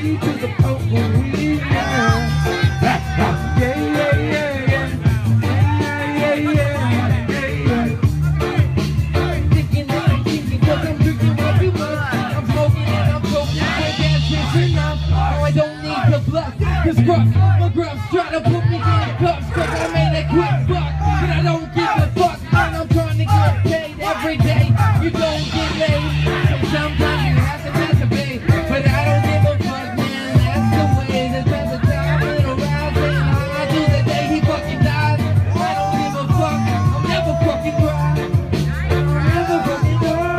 weed to the potpourri. Cause my girls try to put me in cuffs cause I made a quick buck. But I don't give a fuck, man, I'm trying to get paid every day. You don't get laid, sometimes you have to masturbate. But I don't give a fuck, man, that's the way. There's been the time little round thing I do the day he fucking dies. I don't give a fuck, I'll never fucking cry. I'll never fucking cry.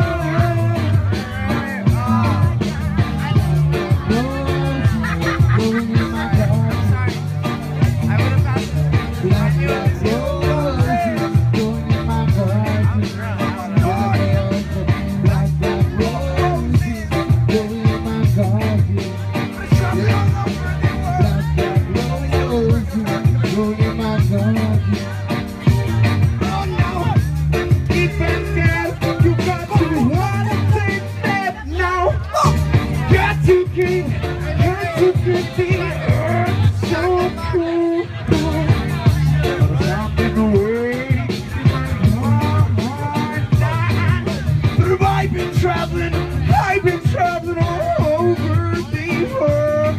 I've been traveling all over the world.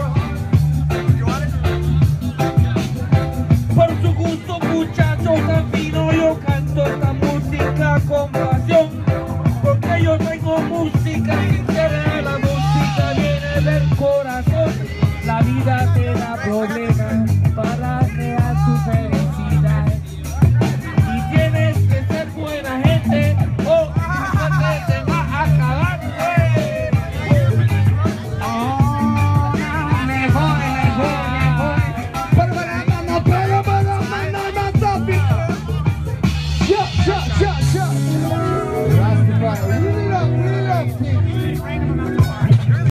Por su gusto, muchachos, afino, yo canto esta música con pasión. Porque yo tengo música sincera, la música viene del corazón. La vida te da problemas.